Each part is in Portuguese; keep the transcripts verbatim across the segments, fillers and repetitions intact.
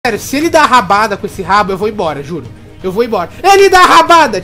Sério, se ele dá rabada com esse rabo, eu vou embora, juro. Eu vou embora. Ele dá rabada!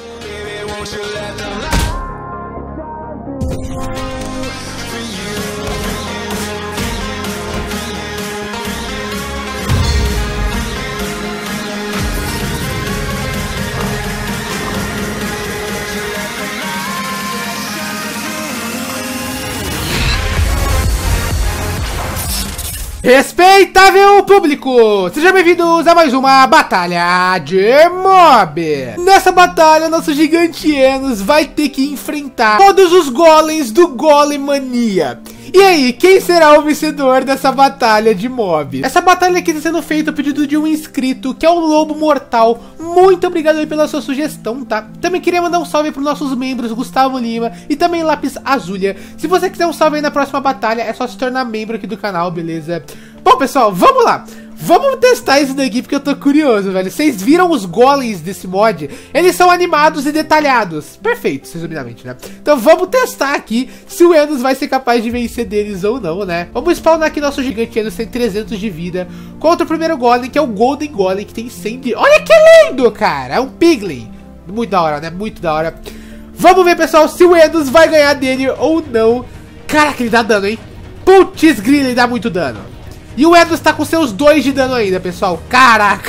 Respeitável público, sejam bem-vindos a mais uma batalha de mob. Nessa batalha, nosso gigante Enos vai ter que enfrentar todos os golems do Golem Mania. E aí, quem será o vencedor dessa batalha de mob? Essa batalha aqui está sendo feita a pedido de um inscrito, que é o Lobo Mortal. Muito obrigado aí pela sua sugestão, tá? Também queria mandar um salve para os nossos membros, Gustavo Lima e também Lápis Azulha. Se você quiser um salve aí na próxima batalha, é só se tornar membro aqui do canal, beleza? Bom, pessoal, vamos lá. Vamos testar isso daqui porque eu tô curioso, velho. Vocês viram os golems desse mod? Eles são animados e detalhados. Perfeitos, resumidamente, né? Então vamos testar aqui se o Enos vai ser capaz de vencer deles ou não, né? Vamos spawnar aqui nosso gigante Enos, tem trezentos de vida. Contra o primeiro golem, que é o Golden Golem, que tem cem de... Olha que lindo, cara! É um Piglin. Muito da hora, né? Muito da hora. Vamos ver, pessoal, se o Enos vai ganhar dele ou não. Caraca, ele dá dano, hein? Putz grila, ele dá muito dano. E o Enos tá com seus dois de dano ainda, pessoal. Caraca.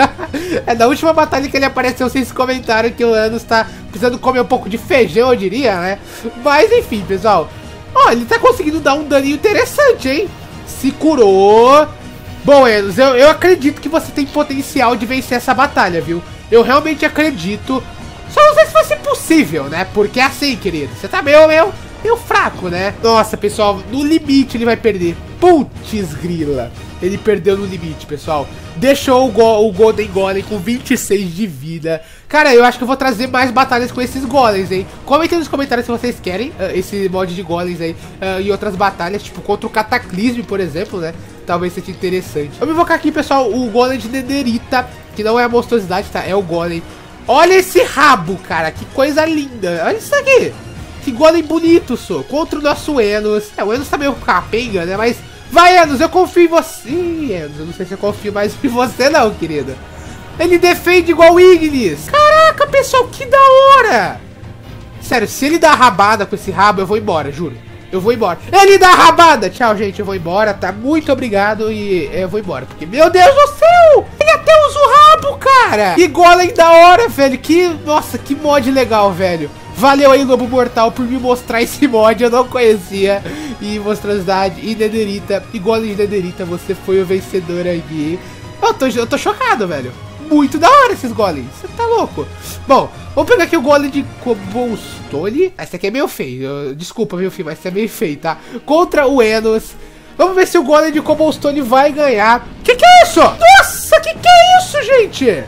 É da última batalha que ele apareceu, vocês comentaram que o Enos tá precisando comer um pouco de feijão, eu diria, né? Mas enfim, pessoal. Ó, ele tá conseguindo dar um daninho interessante, hein? Se curou. Bom, Enos, eu, eu acredito que você tem potencial de vencer essa batalha, viu? Eu realmente acredito. Só não sei se vai ser possível, né? Porque é assim, querido. Você tá meio, meio, meio fraco, né? Nossa, pessoal, no limite ele vai perder. Putz grila, ele perdeu no limite, pessoal. Deixou o, go o Golden Golem com vinte e seis de vida. Cara, eu acho que eu vou trazer mais batalhas com esses golems, hein? Comentem nos comentários se vocês querem uh, esse mod de golems aí uh, e outras batalhas, tipo contra o Cataclisme, por exemplo, né? Talvez seja interessante. Vamos invocar aqui, pessoal, o Golem de Netherita, que não é a monstruosidade, tá? É o Golem. Olha esse rabo, cara, que coisa linda. Olha isso aqui. Que golem bonito, só. Contra o nosso Enos. É, o Enos tá meio capenga, né? Mas vai, Enos, eu confio em você. Ih, Enos, eu não sei se eu confio mais em você não, querido. Ele defende igual o Ignis. Caraca, pessoal, que da hora. Sério, se ele dá rabada com esse rabo, eu vou embora, juro. Eu vou embora. Ele dá rabada. Tchau, gente, eu vou embora, tá? Muito obrigado e eu vou embora. Porque, meu Deus do céu, ele até usa o rabo, cara. Que golem da hora, velho. Que, nossa, que mod legal, velho. Valeu aí, Lobo Mortal, por me mostrar esse mod, eu não conhecia. E monstruosidade e Netherita, e golem de Netherita, você foi o vencedor aí. Eu tô, eu tô chocado, velho. Muito da hora esses golems, você tá louco. Bom, vamos pegar aqui o golem de Cobblestone. Esse aqui é meio feio, desculpa, viu, filho, mas esse é meio feio, tá? Contra o Enos. Vamos ver se o golem de Cobblestone vai ganhar. Que que é isso? Nossa, que que é isso, gente?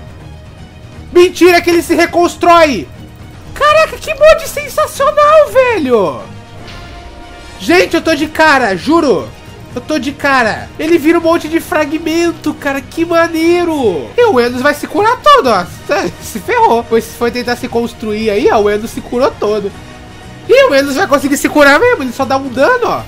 Mentira que ele se reconstrói. Caraca, que mod sensacional, velho! Gente, eu tô de cara, juro! Eu tô de cara! Ele vira um monte de fragmento, cara, que maneiro! E o Enos vai se curar todo, ó! Se ferrou! Pois se foi tentar se construir aí, ó, o Enos se curou todo! E o Enos vai conseguir se curar mesmo, ele só dá um dano, ó!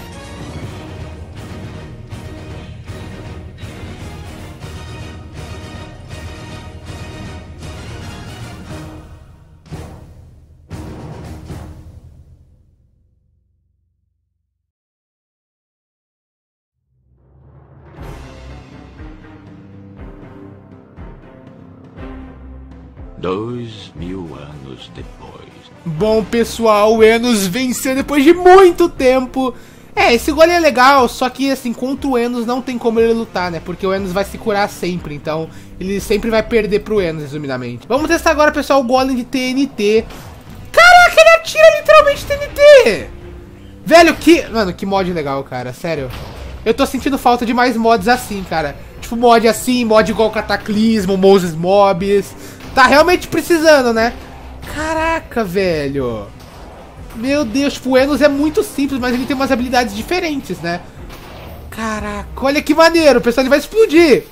Dois mil anos depois. Bom, pessoal, o Enos venceu depois de muito tempo. É, esse golem é legal, só que assim, contra o Enos não tem como ele lutar, né? Porque o Enos vai se curar sempre, então ele sempre vai perder pro Enos, resumidamente. Vamos testar agora, pessoal, o golem de T N T. Caraca, ele atira literalmente T N T! Velho, que... Mano, que mod legal, cara, sério. Eu tô sentindo falta de mais mods assim, cara. Tipo, mod assim, mod igual Cataclismo, Moses Mobs... Tá realmente precisando, né? Caraca, velho. Meu Deus, tipo, o Enos é muito simples, mas ele tem umas habilidades diferentes, né? Caraca, olha que maneiro, pessoal, ele vai explodir.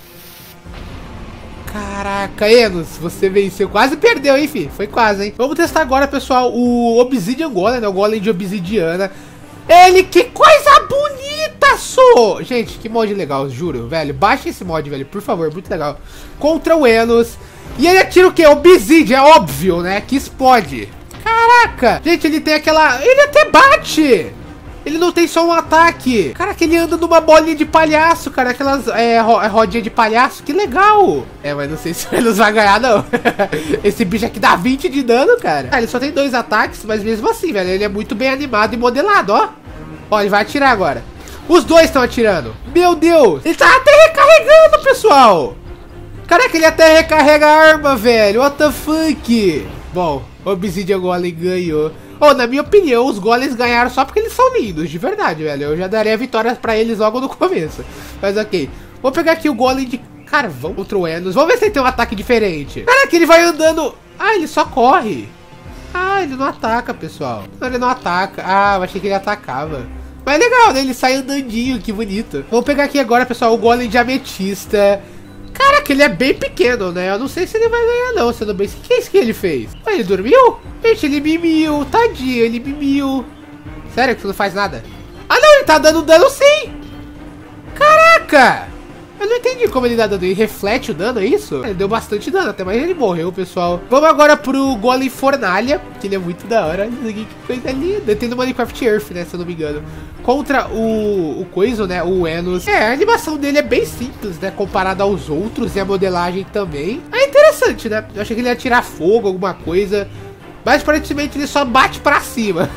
Caraca, Enos, você venceu. Quase perdeu, hein, fi? Foi quase, hein? Vamos testar agora, pessoal, o Obsidian Golem, né? O Golem de Obsidiana. Ele, que coisa bonita, sou! Gente, que mod legal, juro, velho. Baixa esse mod, velho, por favor, muito legal. Contra o Enos. E ele atira o quê? Obsidian, é óbvio, né? Que explode. Caraca! Gente, ele tem aquela... Ele até bate! Ele não tem só um ataque. Caraca, ele anda numa bolinha de palhaço, cara. Aquelas é, ro rodinha de palhaço. Que legal. É, mas não sei se o Enos vai ganhar, não. Esse bicho aqui dá vinte de dano, cara. Ah, ele só tem dois ataques, mas mesmo assim, velho, ele é muito bem animado e modelado, ó. Ó, ele vai atirar agora. Os dois estão atirando. Meu Deus. Ele tá até recarregando, pessoal. Caraca, ele até recarrega a arma, velho. What the fuck? Bom, o Obsidian Golem ganhou. Oh, na minha opinião, os golems ganharam só porque eles são lindos, de verdade, velho. Eu já daria vitórias pra eles logo no começo. Mas ok. Vou pegar aqui o golem de carvão contra o Enos. Vamos ver se ele tem um ataque diferente. Caraca, ele vai andando... Ah, ele só corre. Ah, ele não ataca, pessoal. Não, ele não ataca. Ah, eu achei que ele atacava. Mas é legal, né? Ele sai andandinho, que bonito. Vamos pegar aqui agora, pessoal, o golem de ametista. Caraca, ele é bem pequeno, né? Eu não sei se ele vai ganhar, não, sendo bem... O que é isso que ele fez? Ah, ele dormiu? Gente, ele mimiu. Tadinho, ele mimiu. Sério que você não faz nada? Ah, não, ele tá dando dano sim. Caraca! Eu não entendi como ele dá dano. Ele reflete o dano, é isso? Ele deu bastante dano, até mais ele morreu, pessoal. Vamos agora pro Golem Fornalha, que ele é muito da hora. Olha que coisa linda. Tem no Minecraft Earth, né, se eu não me engano. Contra o, o coisa, né, o Enos. É, a animação dele é bem simples, né, comparada aos outros. E a modelagem também. É interessante, né? Eu achei que ele ia tirar fogo, alguma coisa. Mas aparentemente ele só bate pra cima.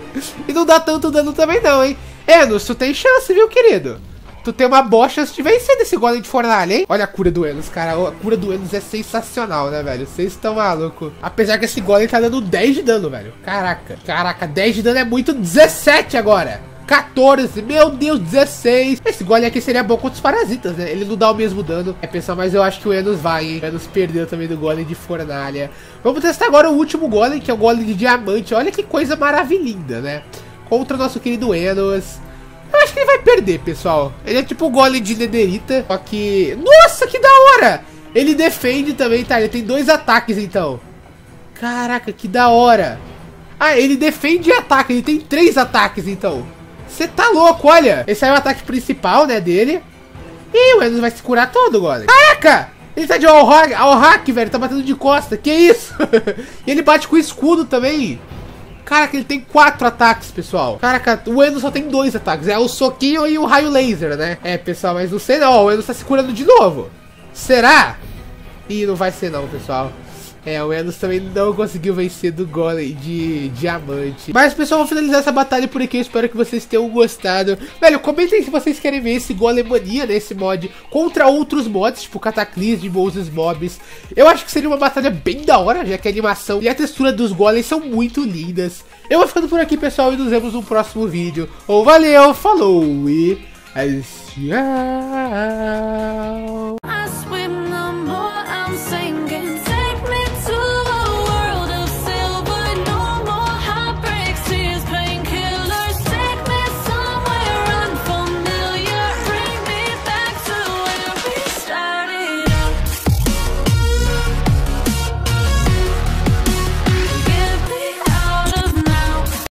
E não dá tanto dano também não, hein. Enos, tu tem chance, viu, querido? Tu tem uma boa chance de vencer desse golem de fornalha, hein? Olha a cura do Enos, cara. A cura do Enos é sensacional, né, velho? Vocês estão malucos. Apesar que esse golem tá dando dez de dano, velho. Caraca. Caraca, dez de dano é muito. dezessete agora. quatorze. Meu Deus, dezesseis. Esse golem aqui seria bom contra os parasitas, né? Ele não dá o mesmo dano. É, pessoal, mas eu acho que o Enos vai, hein? O Enos perdeu também do golem de fornalha. Vamos testar agora o último golem, que é o golem de diamante. Olha que coisa maravilhosa, né? Contra o nosso querido Enos. Eu acho que ele vai perder, pessoal. Ele é tipo o golem de nederita. Só que... Nossa, que da hora! Ele defende também, tá? Ele tem dois ataques, então. Caraca, que da hora. Ah, ele defende e ataca. Ele tem três ataques, então. Você tá louco, olha. Esse aí é o ataque principal, né, dele. Ih, o Enos vai se curar todo, golem. Caraca! Ele tá de all hack, all hack, velho. Tá batendo de costa. Que isso? E ele bate com escudo também. Caraca, ele tem quatro ataques, pessoal. Caraca, o Enos só tem dois ataques. É o soquinho e o raio laser, né? É, pessoal, mas não sei não. O Enos tá se curando de novo. Será? Ih, não vai ser não, pessoal. É, o Enos também não conseguiu vencer do golem de diamante. Mas, pessoal, vou finalizar essa batalha por aqui. Eu espero que vocês tenham gostado. Velho, comentem se vocês querem ver esse golem mania, né, esse mod, contra outros mods, tipo Cataclysm, Moses Mobs. Eu acho que seria uma batalha bem da hora, já que a animação e a textura dos golems são muito lindas. Eu vou ficando por aqui, pessoal, e nos vemos no próximo vídeo. Ou valeu, falou e... tchau!